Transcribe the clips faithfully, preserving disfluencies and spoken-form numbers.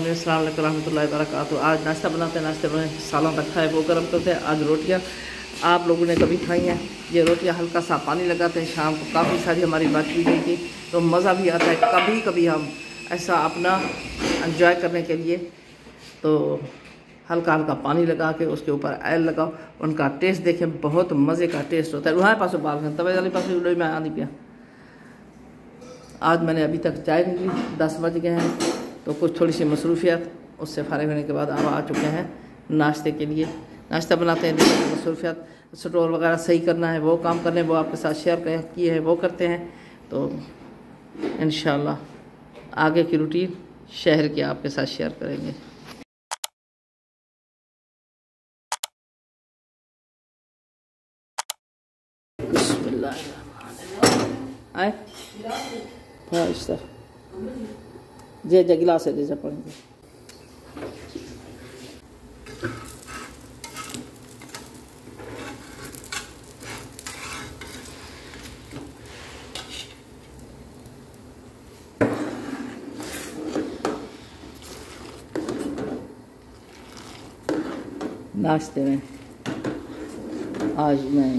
अस्सलाम वालेकुम रहमतुल्लाहि व बरकातहू। आज नाश्ता बनाते हैं, नाश्ते बनाए सालन रखा है वो गर्म करते हैं। आज रोटियाँ आप लोगों ने कभी खाई हैं? ये रोटियाँ हल्का सा पानी लगाते हैं, शाम को काफ़ी सारी हमारी बच भी गई थी तो मज़ा भी आता है। कभी कभी हम ऐसा अपना एंजॉय करने के लिए तो हल्का हल्का पानी लगा के उसके ऊपर ऑयल लगाओ, उनका टेस्ट देखें, बहुत मज़े का टेस्ट होता है। वहाँ पास बाल में तवे वाले पास में आनी पिया। आज मैंने अभी तक चाय नहीं पी, दस बज गए हैं तो कुछ थोड़ी सी मसरूफियत, उससे फारिग होने के बाद अब आ चुके हैं नाश्ते के लिए। नाश्ता बनाते हैं, देखिए मसरूफियत, स्टोर वगैरह सही करना है, वो काम करने वो आपके साथ शेयर किए हैं, वो करते हैं। तो इंशाल्लाह आगे की रूटीन शहर की आपके साथ शेयर करेंगे। आए जे जे गिलास है जैसे पड़ेंगे। नाश्ते में आज मैं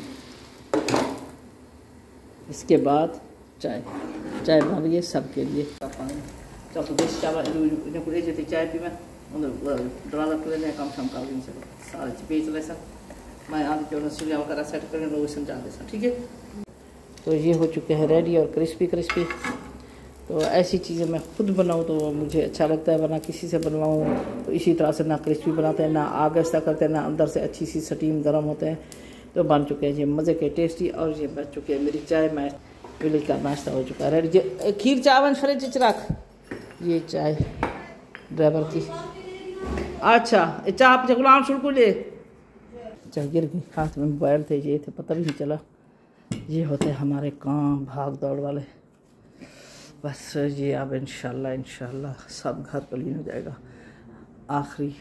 इसके बाद चाय चाय बन रही है सबके लिए। चल तो देश चावल इन्हें पूरे जैसे चाय पी मैं डरा लगते हैं काम शाम कर से सारे बेच ले सर मैं आदि के सुलिया वगैरह सेट करके लोग समझा दे सर, ठीक है। तो ये हो चुके हैं रेडी और क्रिस्पी क्रिस्पी। तो ऐसी चीज़ें मैं खुद बनाऊँ तो मुझे अच्छा लगता है, वरना किसी से बनवाऊँ तो इसी तरह से ना क्रिस्पी बनाते हैं, ना आग ऐसा करते हैं, ना अंदर से अच्छी सी स्टीम गर्म होते हैं। तो बन चुके हैं ये मज़े के टेस्टी। और ये बच चुके हैं मेरी चाय, मैं विलेज का नाश्ता हो चुका है रेडी। खीर चावन फ्रिज च रख, ये चाय ड्राइवर की। अच्छा चाय आप गुलाम शुरू ले चाय गिर गई, हाथ में मोबाइल थे, ये थे पता भी नहीं चला। ये होते हैं हमारे काम भाग दौड़ वाले। बस ये अब इंशाल्लाह इंशाल्लाह सब घर क्लीन हो जाएगा। आखिरी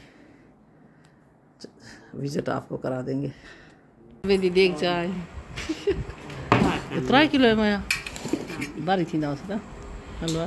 विजिट आपको करा देंगे। वेदी देख जाए इतना किलो है माया बारी थी ना उसका हलवा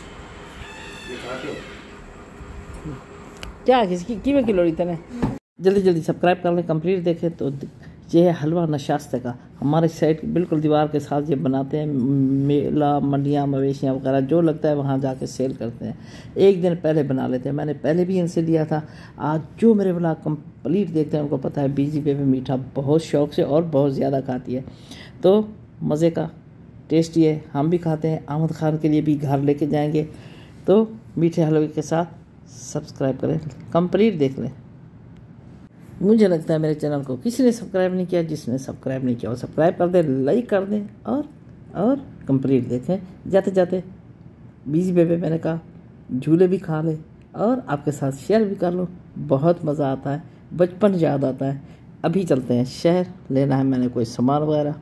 क्या किसकी किमें किलो रही थे। जल्दी जल्दी सब्सक्राइब कर लें, कंप्लीट देखें। तो ये है हलवा नशास्ते का, हमारे साइड बिल्कुल दीवार के साथ ये बनाते हैं। मेला मंडियाँ मवेशियाँ वगैरह जो लगता है वहाँ जाके सेल करते हैं। एक दिन पहले बना लेते हैं, मैंने पहले भी इनसे लिया था। आज जो मेरे वाला कंप्लीट देखते हैं उनको पता है बीजी बेबी मीठा बहुत शौक़ से और बहुत ज़्यादा खाती है, तो मज़े का टेस्टी है। हम भी खाते हैं, आमद खान के लिए भी घर लेके जाएंगे। तो मीठे हलवे के साथ सब्सक्राइब करें, कंप्लीट देख लें। मुझे लगता है मेरे चैनल को किसी ने सब्सक्राइब नहीं किया, जिसने सब्सक्राइब नहीं किया वो सब्सक्राइब कर दे, लाइक कर दें और और कंप्लीट देखें। जाते जाते बीज बेबे मैंने कहा झूले भी खा ले और आपके साथ शेयर भी कर लो, बहुत मज़ा आता है, बचपन याद आता है। अभी चलते हैं शहर, लेना है मैंने कोई सामान वगैरह।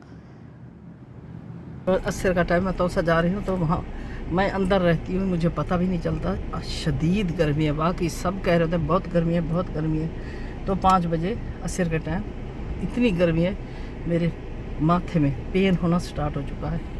अस्सर का टाइम मैं तो सा जा रही हूँ, तो वहाँ मैं अंदर रहती हूँ, मुझे पता भी नहीं चलता। शदीद गर्मी है, बाकी सब कह रहे थे बहुत गर्मी है बहुत गर्मी है। तो पाँच बजे अस्सर के टाइम इतनी गर्मी है, मेरे माथे में पेन होना स्टार्ट हो चुका है।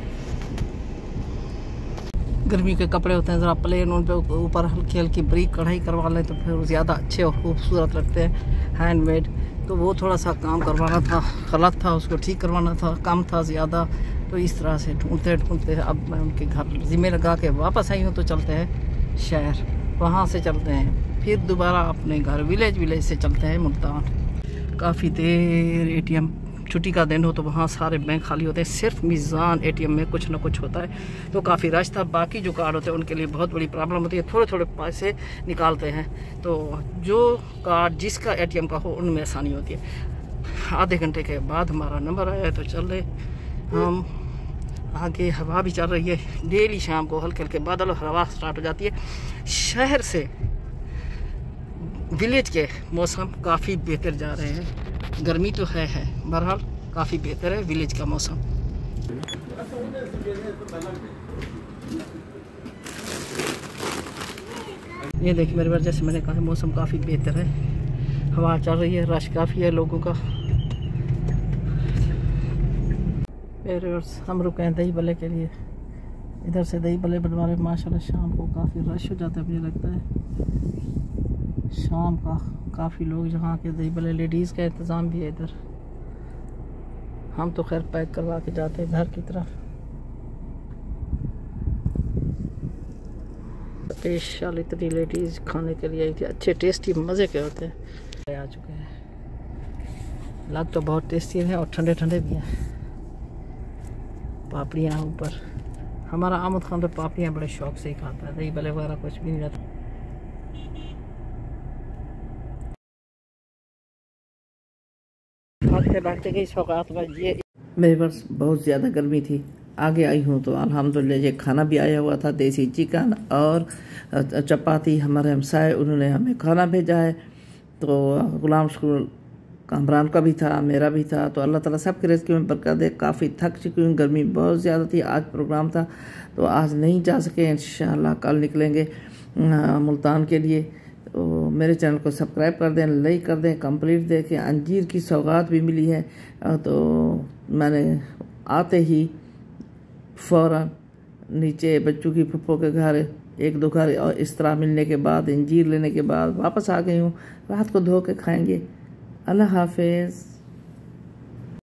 गर्मी के कपड़े होते हैं ज़रा प्लेन, उन पे ऊपर हल्की हल्की बारीक कढ़ाई करवा लें तो फिर ज़्यादा अच्छे और खूबसूरत लगते हैं, हैंडमेड। तो वो थोड़ा सा काम करवाना था, गलत था, उसको ठीक करवाना था, कम था ज़्यादा। तो इस तरह से ढूंढते ढूंढते अब मैं उनके घर ज़िम्मे लगा के वापस आई हूँ। तो चलते हैं शहर, वहाँ से चलते हैं फिर दोबारा अपने घर विलेज, विलेज से चलते हैं मुल्तान। काफ़ी देर एटीएम, छुट्टी का दिन हो तो वहाँ सारे बैंक खाली होते हैं, सिर्फ मीज़ान एटीएम में कुछ ना कुछ होता है। तो काफ़ी रश था, बाकी जो कार्ड होते हैं उनके लिए बहुत बड़ी प्रॉब्लम होती है, थोड़े थोड़े पैसे निकालते हैं। तो जो कार्ड जिसका एटीएम का हो उनमें आसानी होती है। आधे घंटे के बाद हमारा नंबर आया है तो चल रहे हम आगे। हवा भी चल रही है, डेली शाम को हल्के हल्के बादल और हवा स्टार्ट हो जाती है। शहर से विलेज के मौसम काफ़ी बेहतर जा रहे हैं, गर्मी तो है है बहरहाल काफ़ी बेहतर है विलेज का मौसम। ये देखिए मेरे बार जैसे मैंने कहा मौसम काफ़ी बेहतर है, हवा चल रही है, रश काफ़ी है लोगों का। मेरे हम रुके हैं दही बल्ले के लिए, इधर से दही भल्ले बनवा रहे माशाल्लाह। शाम को काफ़ी रश हो जाता है, मुझे लगता है शाम का काफ़ी लोग यहाँ के दही भल्ले, लेडीज़ का इंतज़ाम भी है इधर। हम तो खैर पैक करवा के जाते हैं घर की तरफ। स्पेशल इतनी लेडीज़ खाने के लिए आई थी, अच्छे टेस्टी मज़े के होते हैं। आ चुके हैं, लग तो बहुत टेस्टी है और ठंडे ठंडे भी हैं। पापड़ियाँ ऊपर, हमारा आमद खान तो पापड़ियाँ बड़े शौक से ही खाता है, दही भल्ले वगैरह कुछ भी नहीं रहता। भागते भागते गई सौगात में। ये मेरे पास बहुत ज़्यादा गर्मी थी, आगे आई हूँ तो अल्हम्दुलिल्लाह ये खाना भी आया हुआ था, देसी चिकन और चपाती। हमारे हमसाए उन्होंने हमें खाना भेजा है, तो गुलाम स्कूल कामरान का भी था, मेरा भी था। तो अल्लाह ताला सब के रिज़्क़ में बरकत दे। काफ़ी थक चुकी हूँ, गर्मी बहुत ज़्यादा थी। आज प्रोग्राम था तो आज नहीं जा सके, इंशाअल्लाह कल निकलेंगे मुल्तान के लिए। तो मेरे चैनल को सब्सक्राइब कर दें, लाइक कर दें, कंप्लीट देखें। अंजीर की सौगात भी मिली है, तो मैंने आते ही फ़ौरन नीचे बच्चों की फुप्पो के घर एक दो घर और इस तरह मिलने के बाद अंजीर लेने के बाद वापस आ गई हूँ। रात को धो के खाएंगे। अल्लाह हाफिज़।